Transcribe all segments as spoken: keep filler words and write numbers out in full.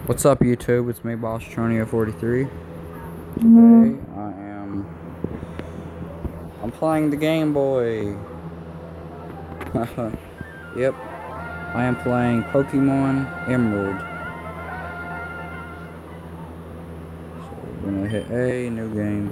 What's up, YouTube? It's me, Boss Tronio forty-three. Today I am I'm playing the Game Boy. Yep, I am playing Pokemon Emerald. So we're gonna hit A, new game.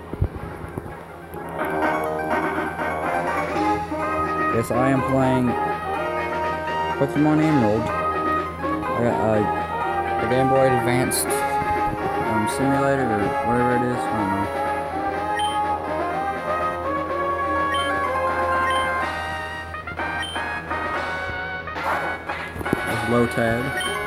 Yes, I am playing Pokemon Emerald. I got uh, the Game Boy Advanced um, Simulator, or whatever it is, I don't know. There's Lotad.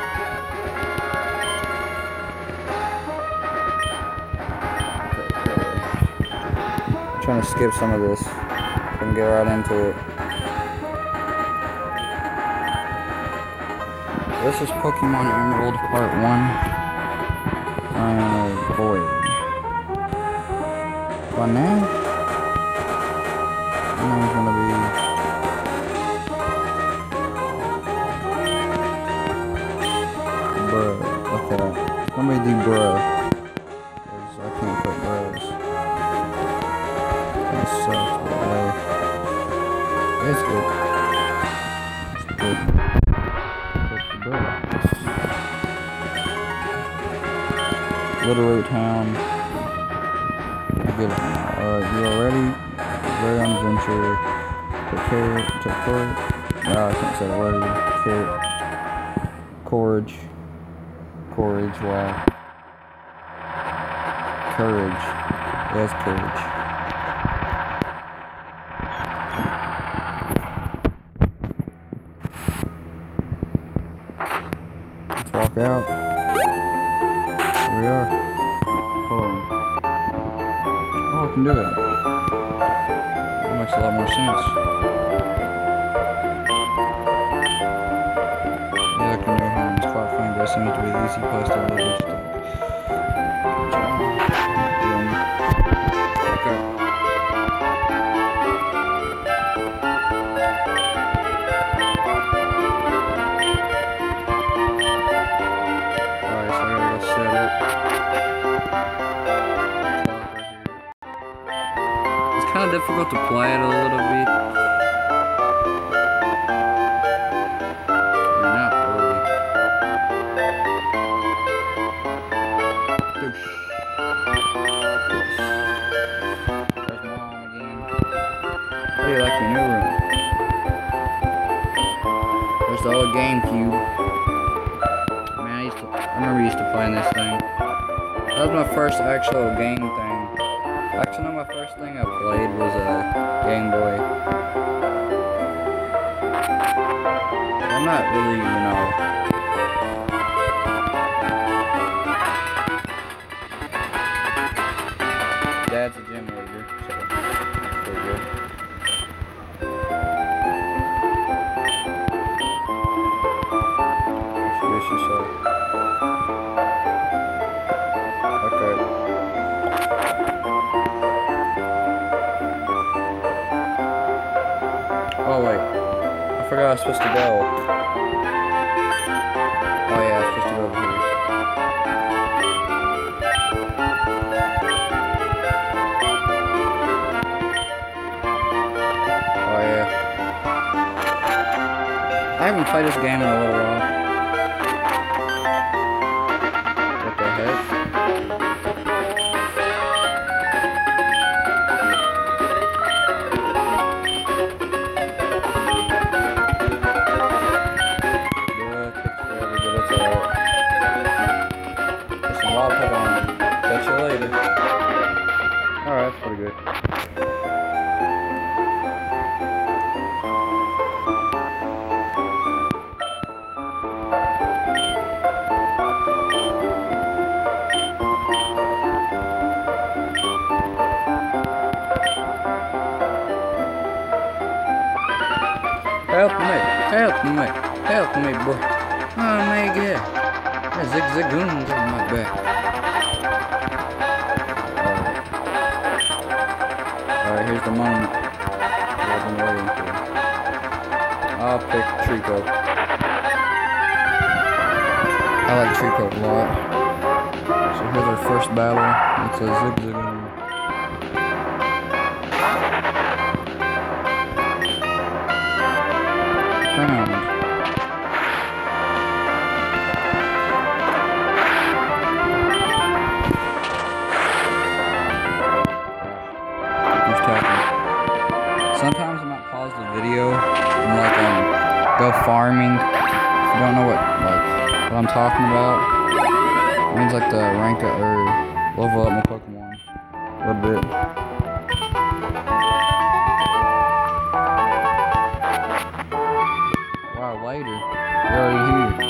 I'm trying to skip some of this. I can get right into it. This is Pokemon Emerald Part one. Uh, Void. By now, I know it's gonna be. Bruh. Okay. Let me do bruh. Because I can't put bruhs. That sucks, but uh, it's good. It's good. Literary Town. Good. Alright, you are ready. Very on adventure. Prepare to put. No, I can't say the word. Care. Courage. Courage, wow. Courage. Yes, courage. Let's walk out. Here we are. Hold on. Oh, I can do that. That makes a lot more sense. Yeah, I can do home. It's quite fun, but it seems to be the easy place to live each day. Okay. Alright, so I gotta go set it. It's kind of difficult to play it a little bit. Not really. There's Mom again. How do you like your new room? There's the old GameCube. Man, I used to. I remember used to playing this thing. That was my first actual game thing. Actually, no, my first thing I played was a Game Boy. I'm not really, you know. Dad's a gym leader, so it's pretty good. Introduce yourself. Okay. Oh wait, I forgot I was supposed to go. Oh yeah, I was supposed to go over here. Oh yeah. I haven't played this game in a little while. What the heck? Catch you later. Alright, that's pretty good. Help me, help me, help me, boy. Oh my god. There's zigzagoons on my back. Alright, here's the moment I've been waiting for. I'll pick Trico. I like Treecko a lot. So here's our first battle. It's a Zigzagoon. Found. Who's talking? Sometimes I might pause the video and like um go farming. If you don't know what like what I'm talking about, it means like the rank up or level up my Pokemon a little bit. Wow, later. You're already here.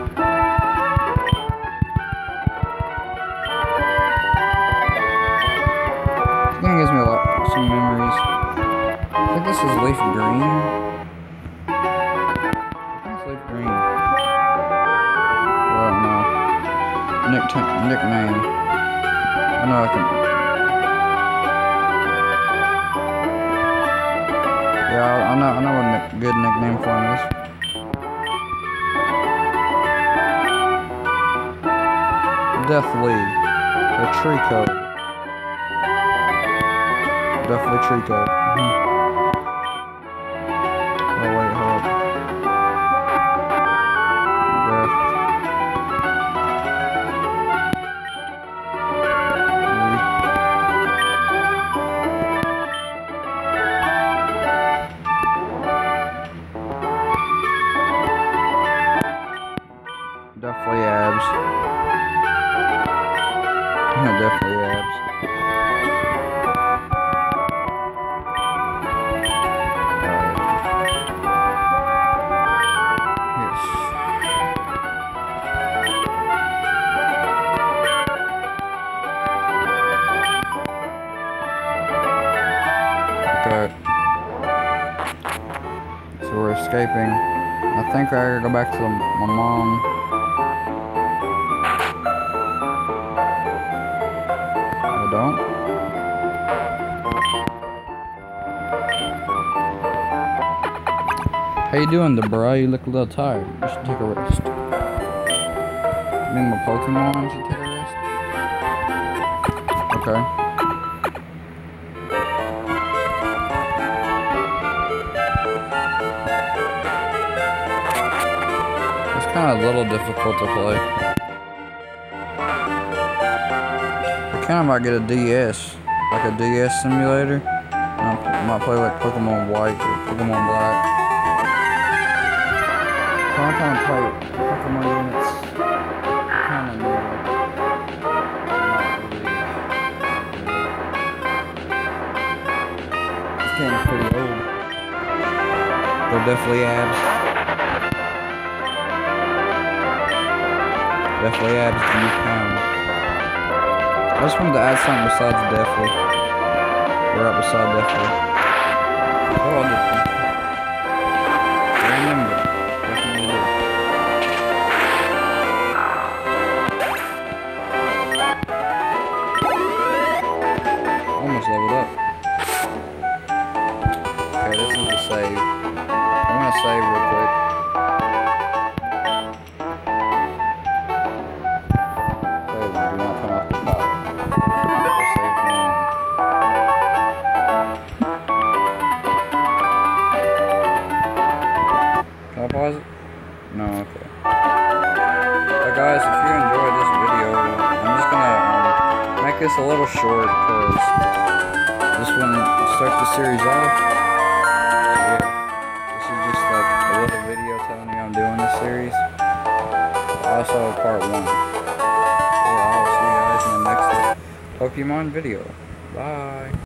This game gives me a lot some memories. I think this is Leaf Green. I think it's Leaf Green. Well, no. Nick nickname. I know I can. Yeah, I, I know. I know what a good nickname for him is. Deathly, or Treecko. Definitely Treecko. Mm-hmm. Oh wait, hold up. Death. Definitely abs. Definitely abs. Okay. So we're escaping. I think I gotta go back to the, my mom. I don't. How you doing, Debra? You look a little tired. You should take a rest. I mean, my Pokemon should take a rest. Okay. It's kind of a little difficult to play. I kind of might get a D S, like a D S simulator. I might play like Pokemon White or Pokemon Black. So I'm trying to play Pokemon units. Kind of new. This game is pretty old. They're definitely abs. Definitely abs to use pound. I just wanted to add something besides Deathly. Or right beside Deathly. Oh, I did. I remember. Definitely did. Almost leveled up. Okay, this is the save. I'm gonna save real quick. Can I pause it? No, okay. But guys, if you enjoyed this video, I'm just gonna um, make this a little short because this one starts the series off. So yeah, this is just like a little video telling you I'm doing this series. Also part one. So yeah, I'll see you guys in the next Pokemon video. Bye.